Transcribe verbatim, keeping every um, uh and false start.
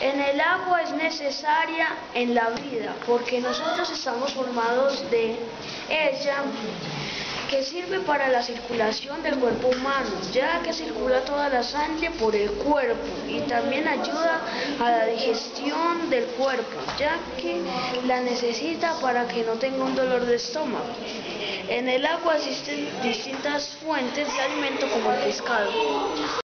En el agua es necesaria en la vida porque nosotros estamos formados de ella, que sirve para la circulación del cuerpo humano, ya que circula toda la sangre por el cuerpo y también ayuda a la digestión del cuerpo, ya que la necesita para que no tenga un dolor de estómago. En el agua existen distintas fuentes de alimento como el pescado.